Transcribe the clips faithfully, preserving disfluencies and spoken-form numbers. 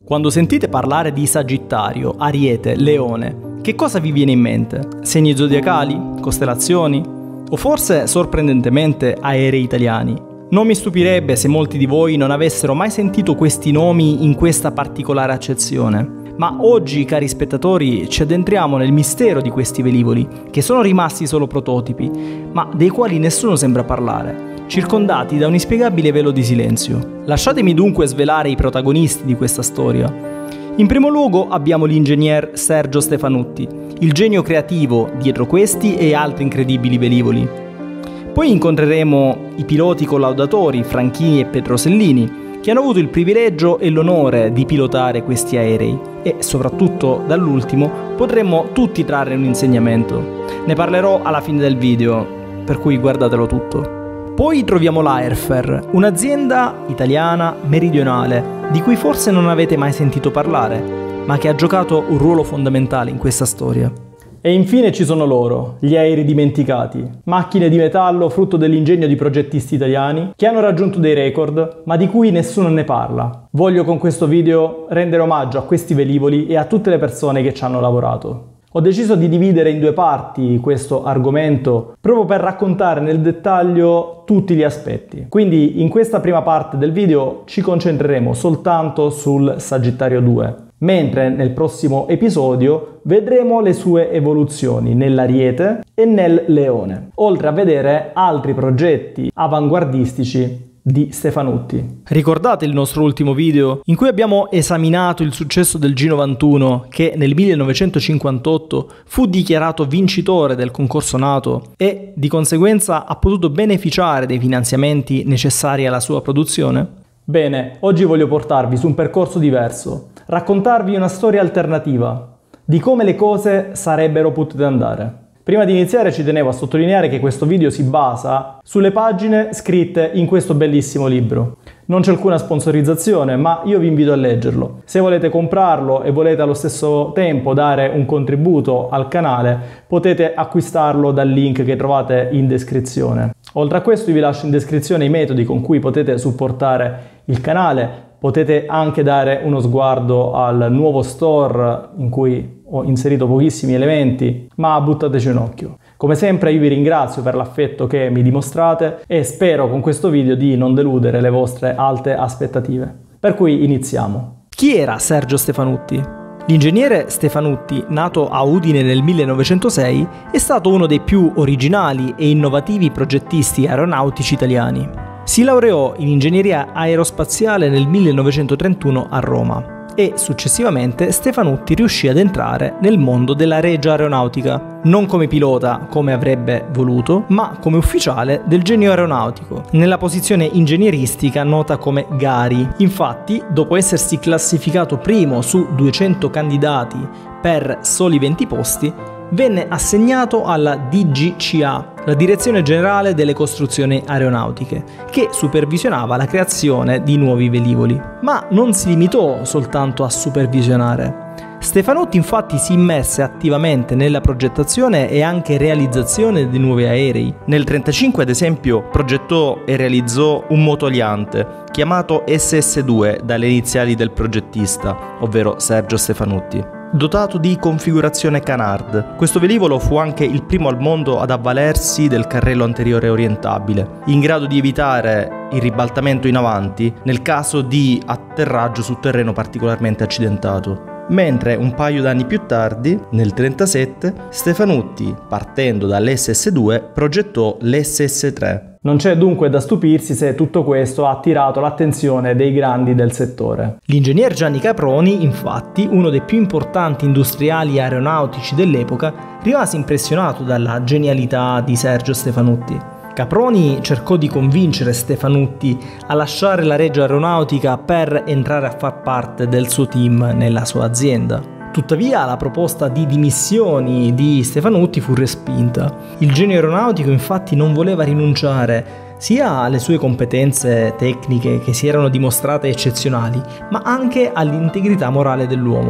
Quando sentite parlare di Sagittario, Ariete, Leone, che cosa vi viene in mente? Segni zodiacali? Costellazioni? O forse, sorprendentemente, aerei italiani? Non mi stupirebbe se molti di voi non avessero mai sentito questi nomi in questa particolare accezione. Ma oggi, cari spettatori, ci addentriamo nel mistero di questi velivoli, che sono rimasti solo prototipi, ma dei quali nessuno sembra parlare, circondati da un inspiegabile velo di silenzio. Lasciatemi dunque svelare i protagonisti di questa storia. In primo luogo abbiamo l'ingegner Sergio Stefanutti, il genio creativo dietro questi e altri incredibili velivoli. Poi incontreremo i piloti collaudatori Franchini e Petrosellini, che hanno avuto il privilegio e l'onore di pilotare questi aerei e soprattutto dall'ultimo potremmo tutti trarre un insegnamento. Ne parlerò alla fine del video, per cui guardatelo tutto. Poi troviamo l'Airfair, un'azienda italiana meridionale di cui forse non avete mai sentito parlare, ma che ha giocato un ruolo fondamentale in questa storia. E infine ci sono loro, gli aerei dimenticati, macchine di metallo frutto dell'ingegno di progettisti italiani che hanno raggiunto dei record, ma di cui nessuno ne parla. Voglio con questo video rendere omaggio a questi velivoli e a tutte le persone che ci hanno lavorato. Ho deciso di dividere in due parti questo argomento proprio per raccontare nel dettaglio tutti gli aspetti. Quindi in questa prima parte del video ci concentreremo soltanto sul Sagittario due, mentre nel prossimo episodio vedremo le sue evoluzioni nell'Ariete e nel Leone, oltre a vedere altri progetti avanguardistici di Stefanutti. Ricordate il nostro ultimo video in cui abbiamo esaminato il successo del G novantuno che nel millenovecentocinquantotto fu dichiarato vincitore del concorso NATO e di conseguenza ha potuto beneficiare dei finanziamenti necessari alla sua produzione? Bene, oggi voglio portarvi su un percorso diverso, raccontarvi una storia alternativa di come le cose sarebbero potute andare. Prima di iniziare ci tenevo a sottolineare che questo video si basa sulle pagine scritte in questo bellissimo libro. Non c'è alcuna sponsorizzazione, ma io vi invito a leggerlo. Se volete comprarlo e volete allo stesso tempo dare un contributo al canale, potete acquistarlo dal link che trovate in descrizione. Oltre a questo vi lascio in descrizione i metodi con cui potete supportare il canale. Potete anche dare uno sguardo al nuovo store in cui ho inserito pochissimi elementi, ma buttateci un occhio. Come sempre io vi ringrazio per l'affetto che mi dimostrate e spero con questo video di non deludere le vostre alte aspettative. Per cui iniziamo. Chi era Sergio Stefanutti? L'ingegnere Stefanutti, nato a Udine nel millenovecentosei, è stato uno dei più originali e innovativi progettisti aeronautici italiani. Si laureò in ingegneria aerospaziale nel millenovecentotrentuno a Roma e successivamente Stefanutti riuscì ad entrare nel mondo della regia aeronautica, non come pilota come avrebbe voluto, ma come ufficiale del genio aeronautico, nella posizione ingegneristica nota come Gari. Infatti, dopo essersi classificato primo su duecento candidati per soli venti posti, venne assegnato alla D G C A, la Direzione Generale delle Costruzioni Aeronautiche, che supervisionava la creazione di nuovi velivoli. Ma non si limitò soltanto a supervisionare. Stefanutti infatti si immerse attivamente nella progettazione e anche realizzazione di nuovi aerei. Nel millenovecentotrentacinque ad esempio progettò e realizzò un motoaliante chiamato S S due dalle iniziali del progettista, ovvero Sergio Stefanutti. Dotato di configurazione canard, questo velivolo fu anche il primo al mondo ad avvalersi del carrello anteriore orientabile, in grado di evitare il ribaltamento in avanti nel caso di atterraggio su terreno particolarmente accidentato. Mentre un paio d'anni più tardi, nel millenovecenotrentasette, Stefanutti, partendo dall'S S due, progettò l'S S tre. Non c'è dunque da stupirsi se tutto questo ha attirato l'attenzione dei grandi del settore. L'ingegner Gianni Caproni, infatti, uno dei più importanti industriali aeronautici dell'epoca, rimase impressionato dalla genialità di Sergio Stefanutti. Caproni cercò di convincere Stefanutti a lasciare la regia aeronautica per entrare a far parte del suo team nella sua azienda. Tuttavia la proposta di dimissioni di Stefanutti fu respinta. Il genio aeronautico infatti non voleva rinunciare sia alle sue competenze tecniche che si erano dimostrate eccezionali, ma anche all'integrità morale dell'uomo.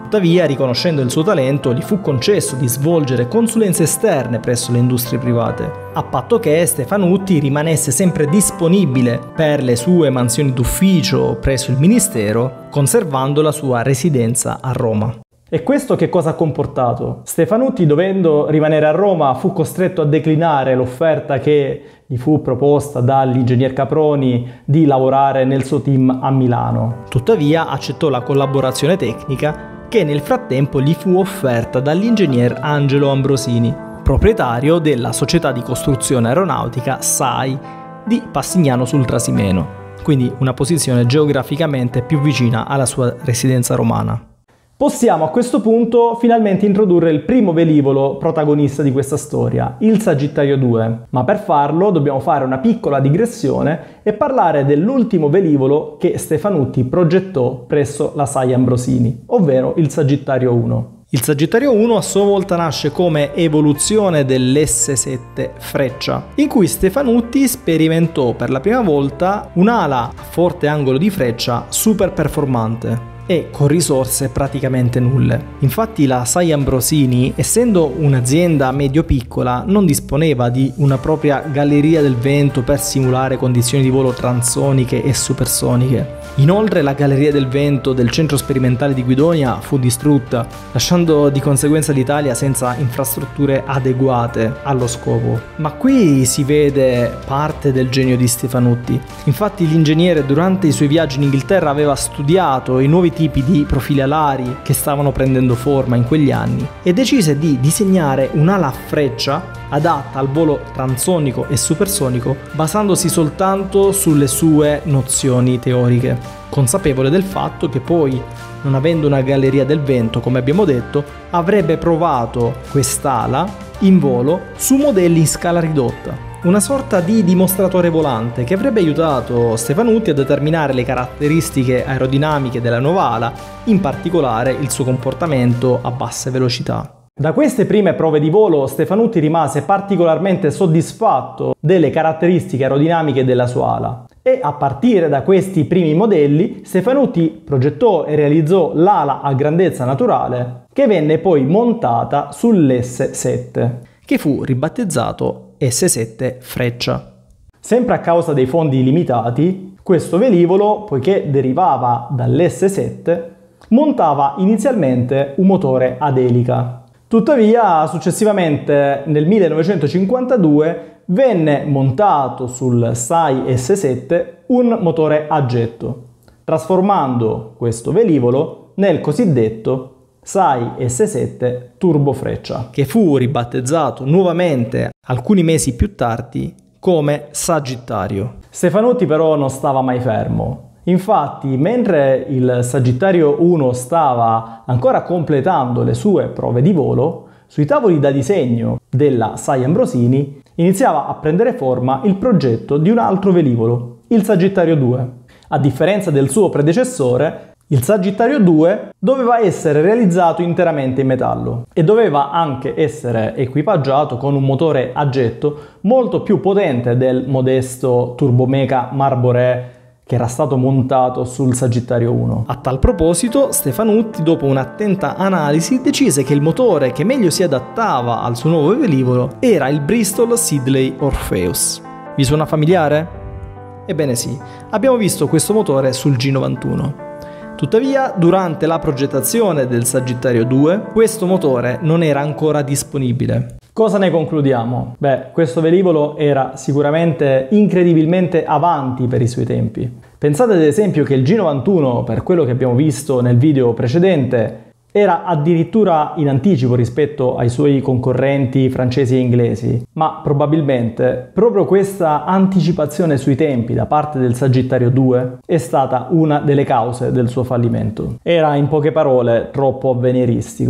Tuttavia, riconoscendo il suo talento, gli fu concesso di svolgere consulenze esterne presso le industrie private, a patto che Stefanutti rimanesse sempre disponibile per le sue mansioni d'ufficio presso il Ministero, conservando la sua residenza a Roma. E questo che cosa ha comportato? Stefanutti, dovendo rimanere a Roma, fu costretto a declinare l'offerta che gli fu proposta dall'ingegner Caproni di lavorare nel suo team a Milano. Tuttavia accettò la collaborazione tecnica che nel frattempo gli fu offerta dall'ingegner Angelo Ambrosini, proprietario della società di costruzione aeronautica S A I di Passignano sul Trasimeno, quindi una posizione geograficamente più vicina alla sua residenza romana. Possiamo a questo punto finalmente introdurre il primo velivolo protagonista di questa storia, il Sagittario due, ma per farlo dobbiamo fare una piccola digressione e parlare dell'ultimo velivolo che Stefanutti progettò presso la S A I Ambrosini, ovvero il Sagittario uno. Il Sagittario uno a sua volta nasce come evoluzione dell'esse sette Freccia, in cui Stefanutti sperimentò per la prima volta un'ala a forte angolo di freccia super performante e con risorse praticamente nulle. Infatti la S A I Ambrosini, essendo un'azienda medio-piccola, non disponeva di una propria galleria del vento per simulare condizioni di volo transoniche e supersoniche. Inoltre la galleria del vento del centro sperimentale di Guidonia fu distrutta, lasciando di conseguenza l'Italia senza infrastrutture adeguate allo scopo. Ma qui si vede parte del genio di Stefanutti. Infatti l'ingegnere durante i suoi viaggi in Inghilterra aveva studiato i nuovi tipi di profili alari che stavano prendendo forma in quegli anni e decise di disegnare un'ala a freccia adatta al volo transonico e supersonico basandosi soltanto sulle sue nozioni teoriche, consapevole del fatto che poi, non avendo una galleria del vento come abbiamo detto, avrebbe provato quest'ala in volo su modelli in scala ridotta. Una sorta di dimostratore volante che avrebbe aiutato Stefanutti a determinare le caratteristiche aerodinamiche della nuova ala, in particolare il suo comportamento a basse velocità. Da queste prime prove di volo Stefanutti rimase particolarmente soddisfatto delle caratteristiche aerodinamiche della sua ala e a partire da questi primi modelli Stefanutti progettò e realizzò l'ala a grandezza naturale che venne poi montata sull'esse sette, che fu ribattezzato esse sette Freccia. Sempre a causa dei fondi limitati, questo velivolo, poiché derivava dall'esse sette, montava inizialmente un motore ad elica. Tuttavia, successivamente nel millenovecentocinquantadue venne montato sul S A I esse sette un motore a getto, trasformando questo velivolo nel cosiddetto S A I esse sette Turbo Freccia, che fu ribattezzato nuovamente alcuni mesi più tardi come Sagittario. Stefanutti però non stava mai fermo. Infatti, mentre il Sagittario uno stava ancora completando le sue prove di volo, sui tavoli da disegno della S A I Ambrosini iniziava a prendere forma il progetto di un altro velivolo, il Sagittario due. A differenza del suo predecessore, il Sagittario due doveva essere realizzato interamente in metallo e doveva anche essere equipaggiato con un motore a getto molto più potente del modesto Turbomeca Marboré che era stato montato sul Sagittario uno. A tal proposito, Stefanutti, dopo un'attenta analisi, decise che il motore che meglio si adattava al suo nuovo velivolo era il Bristol Siddeley Orpheus. Vi suona familiare? Ebbene sì, abbiamo visto questo motore sul G novantuno. Tuttavia, durante la progettazione del Sagittario due, questo motore non era ancora disponibile. Cosa ne concludiamo? Beh, questo velivolo era sicuramente incredibilmente avanti per i suoi tempi. Pensate ad esempio che il G novantuno, per quello che abbiamo visto nel video precedente, era addirittura in anticipo rispetto ai suoi concorrenti francesi e inglesi, ma probabilmente proprio questa anticipazione sui tempi da parte del Sagittario due è stata una delle cause del suo fallimento. Era in poche parole troppo avveniristico.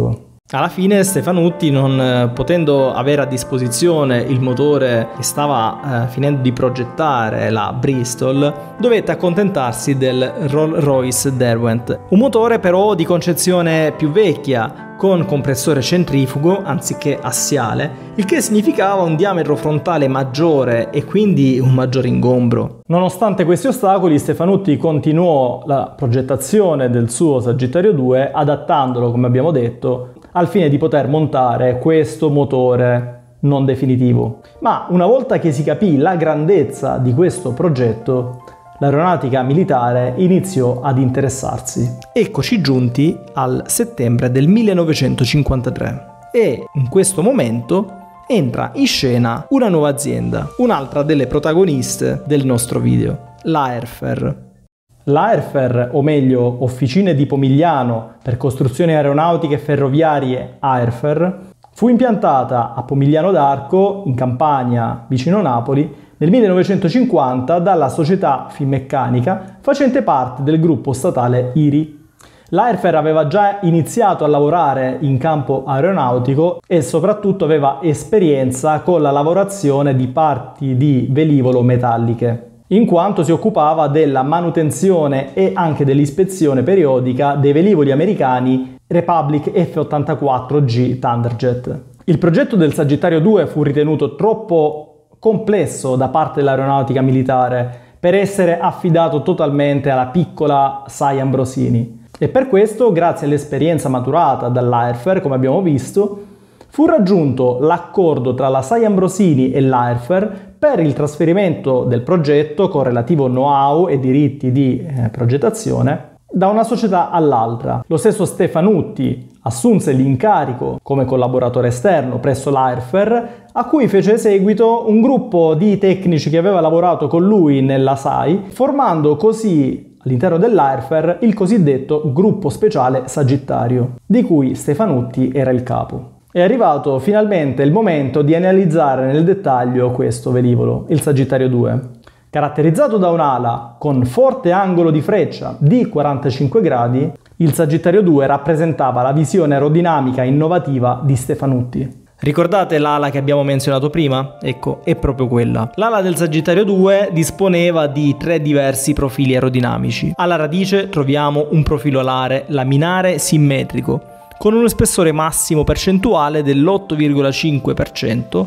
Alla fine Stefanutti, non potendo avere a disposizione il motore che stava eh, finendo di progettare, la Bristol, dovette accontentarsi del Rolls-Royce Derwent, un motore però di concezione più vecchia, con compressore centrifugo anziché assiale, il che significava un diametro frontale maggiore e quindi un maggiore ingombro. Nonostante questi ostacoli, Stefanutti continuò la progettazione del suo Sagittario due, adattandolo, come abbiamo detto, al fine di poter montare questo motore non definitivo. Ma una volta che si capì la grandezza di questo progetto, l'aeronautica militare iniziò ad interessarsi. Eccoci giunti al settembre del millenovecentocinquantatré e in questo momento entra in scena una nuova azienda, un'altra delle protagoniste del nostro video, l'Airfer. L'Airfer, o meglio Officine di Pomigliano per costruzioni aeronautiche e ferroviarie Airfer, fu impiantata a Pomigliano d'Arco, in Campania, vicino Napoli, nel millenovecentocinquanta dalla società Finmeccanica facente parte del gruppo statale I R I. L'Airfer aveva già iniziato a lavorare in campo aeronautico e soprattutto aveva esperienza con la lavorazione di parti di velivolo metalliche, in quanto si occupava della manutenzione e anche dell'ispezione periodica dei velivoli americani Republic F ottantaquattro G Thunderjet. Il progetto del Sagittario due fu ritenuto troppo complesso da parte dell'aeronautica militare per essere affidato totalmente alla piccola Sai Ambrosini e per questo, grazie all'esperienza maturata dall'Airfer, come abbiamo visto, fu raggiunto l'accordo tra la Sai Ambrosini e l'Airfer per il trasferimento del progetto con relativo know-how e diritti di eh, progettazione da una società all'altra. Lo stesso Stefanutti assunse l'incarico come collaboratore esterno presso l'Airfer, a cui fece seguito un gruppo di tecnici che aveva lavorato con lui nella S A I, formando così all'interno dell'Airfer il cosiddetto gruppo speciale Sagittario, di cui Stefanutti era il capo. È arrivato finalmente il momento di analizzare nel dettaglio questo velivolo, il Sagittario due. Caratterizzato da un'ala con forte angolo di freccia di quarantacinque gradi, il Sagittario due rappresentava la visione aerodinamica innovativa di Stefanutti. Ricordate l'ala che abbiamo menzionato prima? Ecco, è proprio quella. L'ala del Sagittario due disponeva di tre diversi profili aerodinamici. Alla radice troviamo un profilo alare laminare simmetrico, con uno spessore massimo percentuale dell'otto virgola cinque per cento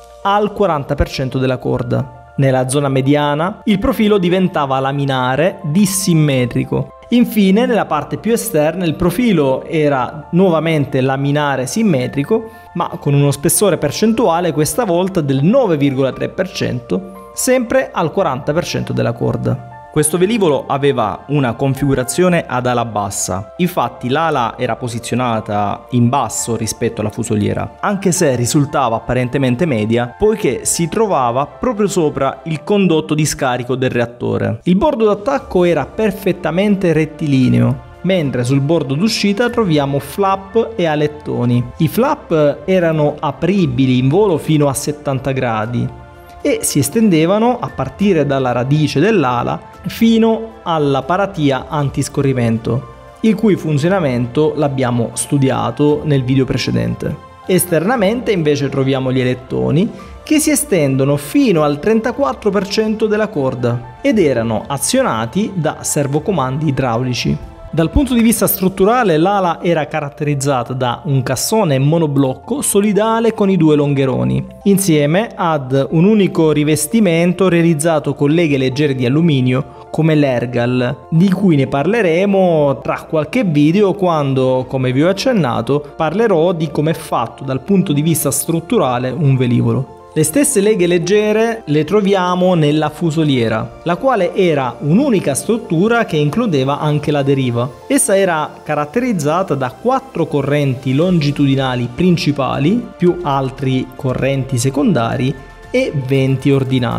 al quaranta per cento della corda. Nella zona mediana il profilo diventava laminare dissimmetrico. Infine, nella parte più esterna il profilo era nuovamente laminare simmetrico, ma con uno spessore percentuale questa volta del nove virgola tre per cento, sempre al quaranta per cento della corda. Questo velivolo aveva una configurazione ad ala bassa, infatti l'ala era posizionata in basso rispetto alla fusoliera, anche se risultava apparentemente media poiché si trovava proprio sopra il condotto di scarico del reattore. Il bordo d'attacco era perfettamente rettilineo, mentre sul bordo d'uscita troviamo flap e alettoni. I flap erano apribili in volo fino a settanta gradi e si estendevano a partire dalla radice dell'ala fino alla paratia antiscorrimento, il cui funzionamento l'abbiamo studiato nel video precedente. Esternamente invece troviamo gli alettoni che si estendono fino al trentaquattro per cento della corda ed erano azionati da servocomandi idraulici. Dal punto di vista strutturale l'ala era caratterizzata da un cassone monoblocco solidale con i due longheroni, insieme ad un unico rivestimento realizzato con leghe leggere di alluminio come l'Ergal, di cui ne parleremo tra qualche video quando, come vi ho accennato, parlerò di come è fatto dal punto di vista strutturale un velivolo. Le stesse leghe leggere le troviamo nella fusoliera, la quale era un'unica struttura che includeva anche la deriva. Essa era caratterizzata da quattro correnti longitudinali principali, più altri correnti secondari e venti ordinate.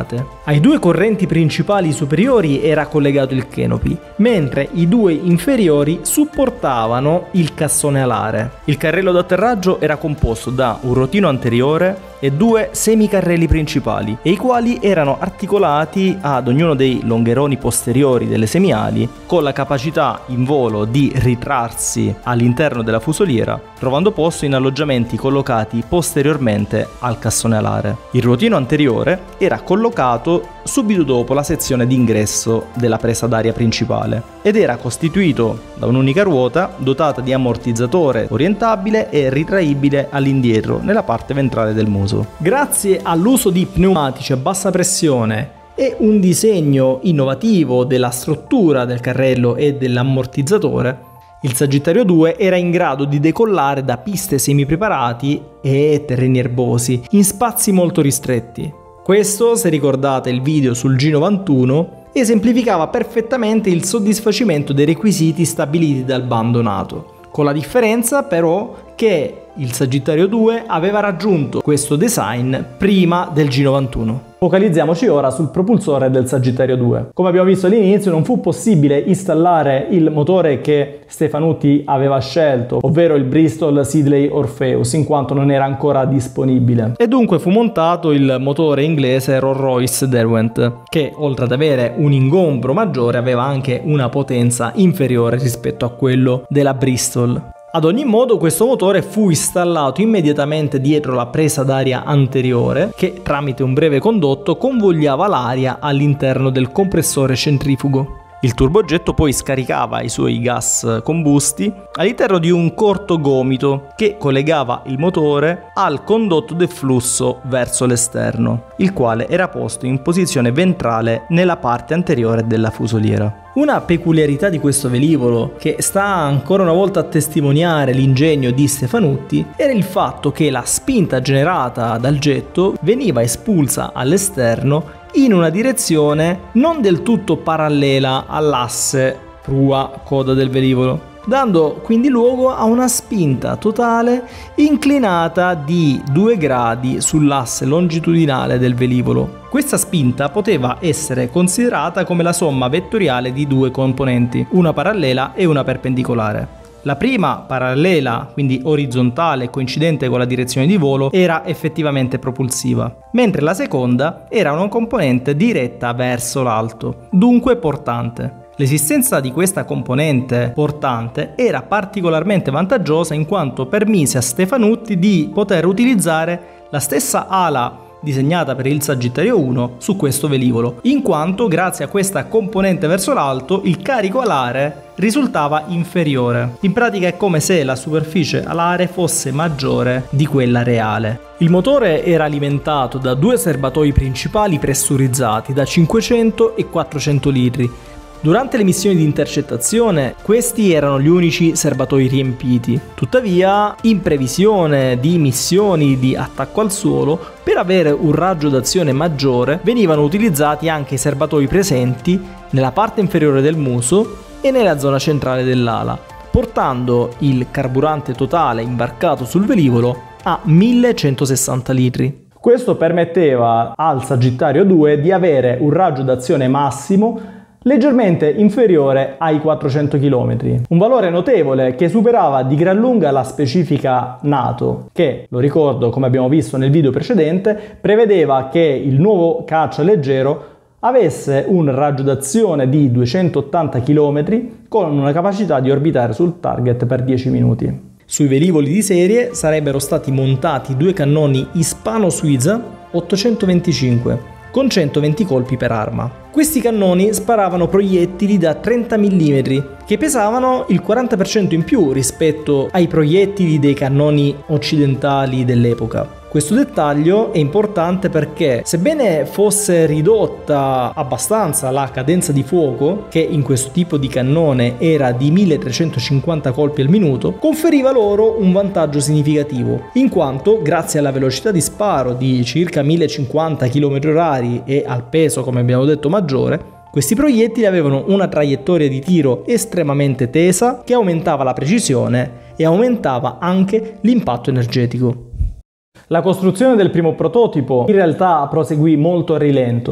Ai due correnti principali superiori era collegato il canopy, mentre i due inferiori supportavano il cassone alare. Il carrello d'atterraggio era composto da un rotino anteriore e due semicarrelli principali, e i quali erano articolati ad ognuno dei longheroni posteriori delle semiali, con la capacità in volo di ritrarsi all'interno della fusoliera, trovando posto in alloggiamenti collocati posteriormente al cassone alare. Il rotino anteriore era collocato subito dopo la sezione d'ingresso della presa d'aria principale ed era costituito da un'unica ruota dotata di ammortizzatore orientabile e ritraibile all'indietro nella parte ventrale del muso. Grazie all'uso di pneumatici a bassa pressione e un disegno innovativo della struttura del carrello e dell'ammortizzatore, il Sagittario due era in grado di decollare da piste semipreparati e terreni erbosi in spazi molto ristretti. Questo, se ricordate il video sul G novantuno, esemplificava perfettamente il soddisfacimento dei requisiti stabiliti dal bando NATO, con la differenza però che il Sagittario due aveva raggiunto questo design prima del G novantuno. Focalizziamoci ora sul propulsore del Sagittario due. Come abbiamo visto all'inizio, non fu possibile installare il motore che Stefanutti aveva scelto, ovvero il Bristol Siddeley Orpheus, in quanto non era ancora disponibile. E dunque fu montato il motore inglese Rolls-Royce Derwent, che oltre ad avere un ingombro maggiore aveva anche una potenza inferiore rispetto a quello della Bristol. Ad ogni modo, questo motore fu installato immediatamente dietro la presa d'aria anteriore che, tramite un breve condotto, convogliava l'aria all'interno del compressore centrifugo. Il turbogetto poi scaricava i suoi gas combusti all'interno di un corto gomito che collegava il motore al condotto del flusso verso l'esterno, il quale era posto in posizione ventrale nella parte anteriore della fusoliera. Una peculiarità di questo velivolo, che sta ancora una volta a testimoniare l'ingegno di Stefanutti, era il fatto che la spinta generata dal getto veniva espulsa all'esterno in una direzione non del tutto parallela all'asse prua-coda del velivolo, dando quindi luogo a una spinta totale inclinata di due gradi sull'asse longitudinale del velivolo. Questa spinta poteva essere considerata come la somma vettoriale di due componenti, una parallela e una perpendicolare. La prima, parallela, quindi orizzontale e coincidente con la direzione di volo, era effettivamente propulsiva, mentre la seconda era una componente diretta verso l'alto, dunque portante. L'esistenza di questa componente portante era particolarmente vantaggiosa in quanto permise a Stefanutti di poter utilizzare la stessa ala disegnata per il Sagittario uno su questo velivolo, in quanto grazie a questa componente verso l'alto il carico alare risultava inferiore. In pratica è come se la superficie alare fosse maggiore di quella reale. Il motore era alimentato da due serbatoi principali pressurizzati da cinquecento e quattrocento litri. Durante le missioni di intercettazione questi erano gli unici serbatoi riempiti. Tuttavia, in previsione di missioni di attacco al suolo, per avere un raggio d'azione maggiore venivano utilizzati anche i serbatoi presenti nella parte inferiore del muso e nella zona centrale dell'ala, portando il carburante totale imbarcato sul velivolo a millecentosessanta litri. Questo permetteva al Sagittario due di avere un raggio d'azione massimo leggermente inferiore ai quattrocento chilometri, un valore notevole che superava di gran lunga la specifica NATO che, lo ricordo come abbiamo visto nel video precedente, prevedeva che il nuovo caccia leggero avesse un raggio d'azione di duecentottanta chilometri con una capacità di orbitare sul target per dieci minuti. Sui velivoli di serie sarebbero stati montati due cannoni Hispano-Suiza ottocentoventicinque con centoventi colpi per arma. Questi cannoni sparavano proiettili da trenta millimetri che pesavano il quaranta per cento in più rispetto ai proiettili dei cannoni occidentali dell'epoca. Questo dettaglio è importante perché, sebbene fosse ridotta abbastanza la cadenza di fuoco, che in questo tipo di cannone era di milletrecentocinquanta colpi al minuto, conferiva loro un vantaggio significativo, in quanto, grazie alla velocità di sparo di circa millecinquanta chilometri orari e al peso, come abbiamo detto, maggiore, questi proiettili avevano una traiettoria di tiro estremamente tesa che aumentava la precisione e aumentava anche l'impatto energetico. La costruzione del primo prototipo in realtà proseguì molto a rilento,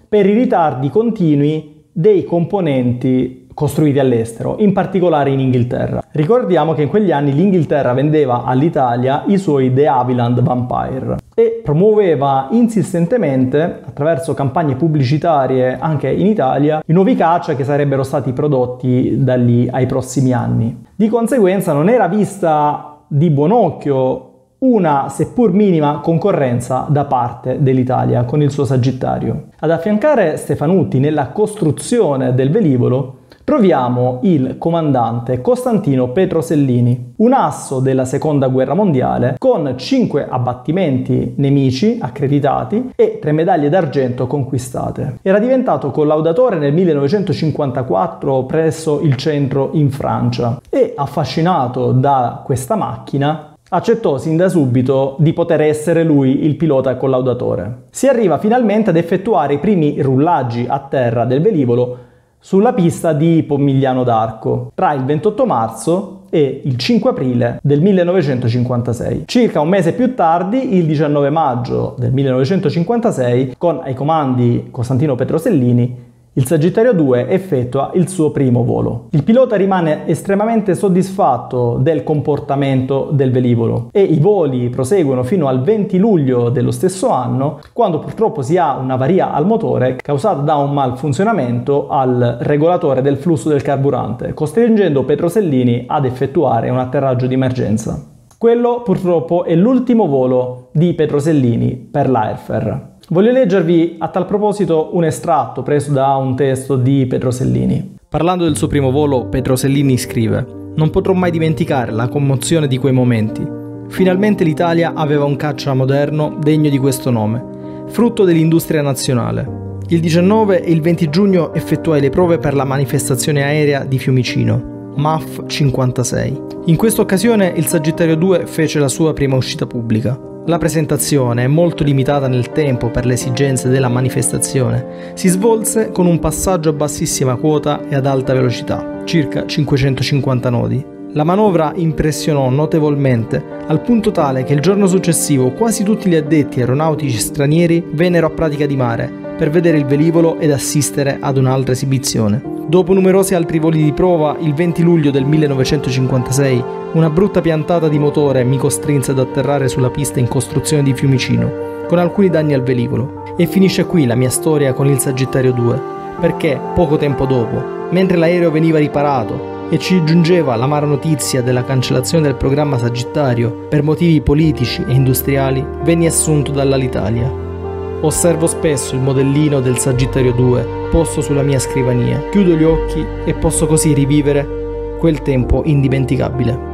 per i ritardi continui dei componenti costruiti all'estero, in particolare in Inghilterra. Ricordiamo che in quegli anni l'Inghilterra vendeva all'Italia i suoi De Havilland Vampire e promuoveva insistentemente, attraverso campagne pubblicitarie anche in Italia, i nuovi caccia che sarebbero stati prodotti da lì ai prossimi anni. Di conseguenza non era vista di buon occhio una seppur minima concorrenza da parte dell'Italia con il suo Sagittario. Ad affiancare Stefanutti nella costruzione del velivolo troviamo il comandante Costantino Petrosellini, un asso della seconda guerra mondiale con cinque abbattimenti nemici accreditati e tre medaglie d'argento conquistate. Era diventato collaudatore nel millenovecentocinquantaquattro presso il centro in Francia e, affascinato da questa macchina, accettò sin da subito di poter essere lui il pilota collaudatore. Si arriva finalmente ad effettuare i primi rullaggi a terra del velivolo sulla pista di Pomigliano d'Arco tra il ventotto marzo e il cinque aprile del millenovecentocinquantasei. Circa un mese più tardi, il diciannove maggio del millenovecentocinquantasei, con ai comandi Costantino Petrosellini, il Sagittario due effettua il suo primo volo. Il pilota rimane estremamente soddisfatto del comportamento del velivolo e i voli proseguono fino al venti luglio dello stesso anno, quando purtroppo si ha un'avaria al motore causata da un malfunzionamento al regolatore del flusso del carburante, costringendo Petrosellini ad effettuare un atterraggio di emergenza. Quello purtroppo è l'ultimo volo di Petrosellini per l'Airfare. Voglio leggervi a tal proposito un estratto preso da un testo di Petrosellini. Parlando del suo primo volo, Petrosellini scrive: «Non potrò mai dimenticare la commozione di quei momenti. Finalmente l'Italia aveva un caccia moderno degno di questo nome, frutto dell'industria nazionale. Il diciannove e il venti giugno effettuai le prove per la manifestazione aerea di Fiumicino, M A F cinquantasei. In questa occasione il Sagittario due fece la sua prima uscita pubblica. La presentazione, molto limitata nel tempo per le esigenze della manifestazione, si svolse con un passaggio a bassissima quota e ad alta velocità, circa cinquecentocinquanta nodi. La manovra impressionò notevolmente, al punto tale che il giorno successivo quasi tutti gli addetti aeronautici stranieri vennero a Pratica di Mare per vedere il velivolo ed assistere ad un'altra esibizione. Dopo numerosi altri voli di prova, il venti luglio del millenovecentocinquantasei, una brutta piantata di motore mi costrinse ad atterrare sulla pista in costruzione di Fiumicino, con alcuni danni al velivolo. E finisce qui la mia storia con il Sagittario due, perché, poco tempo dopo, mentre l'aereo veniva riparato e ci giungeva l'amara notizia della cancellazione del programma Sagittario per motivi politici e industriali, venni assunto dall'Alitalia. Osservo spesso il modellino del Sagittario due posto sulla mia scrivania, chiudo gli occhi e posso così rivivere quel tempo indimenticabile».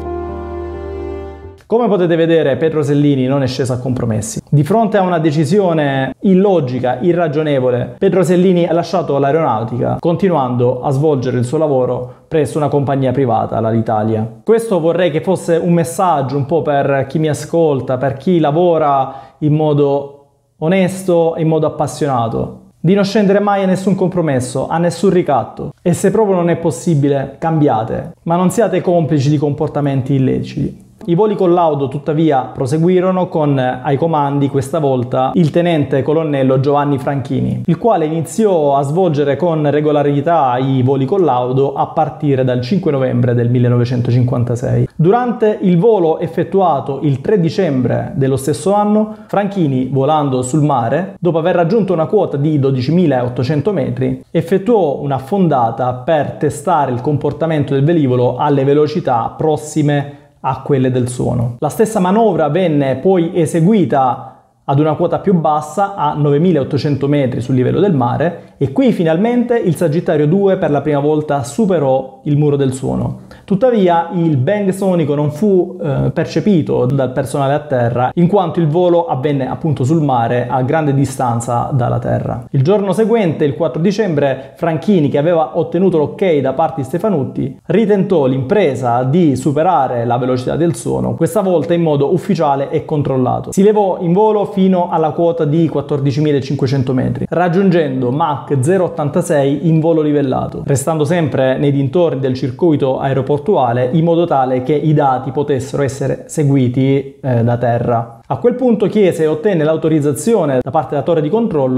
Come potete vedere, Petrosellini non è sceso a compromessi. Di fronte a una decisione illogica, irragionevole, Petrosellini ha lasciato l'aeronautica, continuando a svolgere il suo lavoro presso una compagnia privata, l'Alitalia. Questo vorrei che fosse un messaggio un po' per chi mi ascolta, per chi lavora in modo onesto e in modo appassionato, di non scendere mai a nessun compromesso, a nessun ricatto, e se proprio non è possibile, cambiate, ma non siate complici di comportamenti illeciti. I voli collaudo tuttavia proseguirono con ai comandi questa volta il tenente colonnello Giovanni Franchini, il quale iniziò a svolgere con regolarità i voli collaudo a partire dal cinque novembre del millenovecentocinquantasei. Durante il volo effettuato il tre dicembre dello stesso anno, Franchini, volando sul mare, dopo aver raggiunto una quota di dodicimilaottocento metri, effettuò una fondata per testare il comportamento del velivolo alle velocità prossime a quelle del suono. La stessa manovra venne poi eseguita ad una quota più bassa, a novemilaottocento metri sul livello del mare, e qui finalmente il Sagittario due per la prima volta superò il muro del suono. Tuttavia il bang sonico non fu eh, percepito dal personale a terra, in quanto il volo avvenne appunto sul mare a grande distanza dalla terra. Il giorno seguente, il quattro dicembre, Franchini, che aveva ottenuto l'ok da parte di Stefanutti, ritentò l'impresa di superare la velocità del suono, questa volta in modo ufficiale e controllato. Si levò in volo fino alla quota di quattordicimilacinquecento metri, raggiungendo Mach zero virgola ottantasei in volo livellato, restando sempre nei dintorni del circuito aeroportuale in modo tale che i dati potessero essere seguiti eh, da terra. A quel punto chiese e ottenne l'autorizzazione da parte della torre di controllo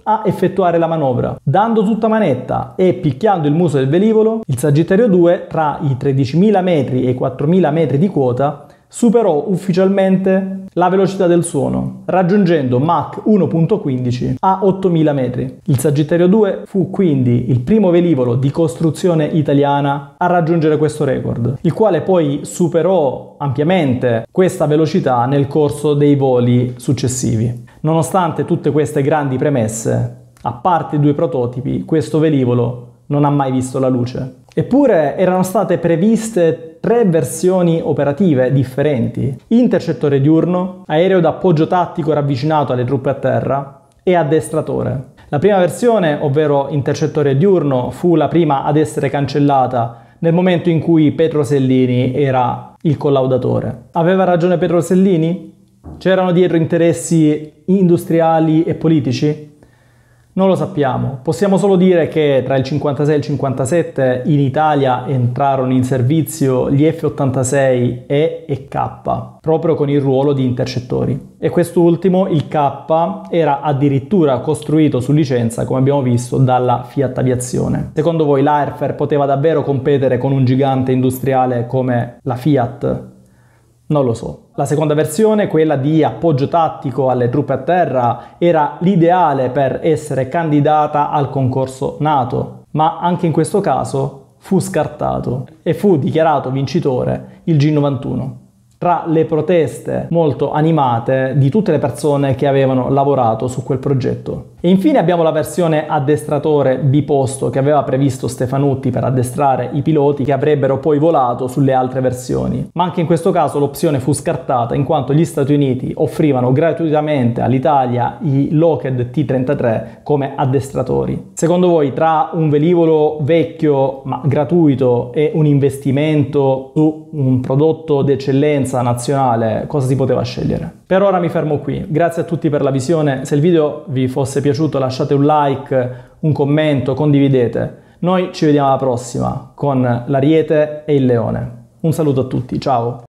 a effettuare la manovra. Dando tutta manetta e picchiando il muso del velivolo, il Sagittario due tra i tredicimila metri e i quattromila metri di quota superò ufficialmente la velocità del suono, raggiungendo Mach uno virgola quindici a ottomila metri. Il Sagittario due fu quindi il primo velivolo di costruzione italiana a raggiungere questo record, il quale poi superò ampiamente questa velocità nel corso dei voli successivi. Nonostante tutte queste grandi premesse, a parte i due prototipi, questo velivolo non ha mai visto la luce. Eppure erano state previste tre versioni operative differenti: intercettore diurno, aereo d'appoggio tattico ravvicinato alle truppe a terra e addestratore. La prima versione, ovvero intercettore diurno, fu la prima ad essere cancellata nel momento in cui Petrosellini era il collaudatore. Aveva ragione Petrosellini? C'erano dietro interessi industriali e politici? Non lo sappiamo, possiamo solo dire che tra il cinquantasei e il cinquantasette in Italia entrarono in servizio gli F ottantasei E e K, proprio con il ruolo di intercettori. E quest'ultimo, il K, era addirittura costruito su licenza, come abbiamo visto, dalla Fiat Aviazione. Secondo voi l'Airfare poteva davvero competere con un gigante industriale come la Fiat? Non lo so. La seconda versione, quella di appoggio tattico alle truppe a terra, era l'ideale per essere candidata al concorso NATO, ma anche in questo caso fu scartato e fu dichiarato vincitore il G novantuno. Tra le proteste molto animate di tutte le persone che avevano lavorato su quel progetto. E infine abbiamo la versione addestratore biposto che aveva previsto Stefanutti per addestrare i piloti che avrebbero poi volato sulle altre versioni. Ma anche in questo caso l'opzione fu scartata in quanto gli Stati Uniti offrivano gratuitamente all'Italia i Lockheed T trentatré come addestratori. Secondo voi, tra un velivolo vecchio ma gratuito e un investimento su un prodotto d'eccellenza nazionale, cosa si poteva scegliere? Per ora mi fermo qui, grazie a tutti per la visione. Se il video vi fosse piaciuto lasciate un like, un commento, condividete. Noi ci vediamo alla prossima con l'Ariete e il Leone. Un saluto a tutti, ciao!